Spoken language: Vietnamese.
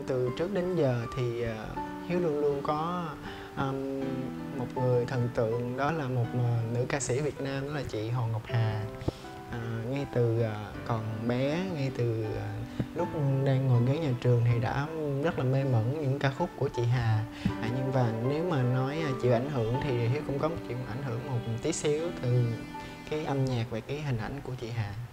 Từ trước đến giờ thì Hiếu luôn luôn có một người thần tượng, đó là một nữ ca sĩ Việt Nam, đó là chị Hồ Ngọc Hà. Ngay từ còn bé, ngay từ lúc đang ngồi ghế nhà trường thì đã rất là mê mẩn những ca khúc của chị Hà. Nhưng và nếu mà nói chịu ảnh hưởng thì Hiếu cũng có một chịu ảnh hưởng một tí xíu từ cái âm nhạc và cái hình ảnh của chị Hà.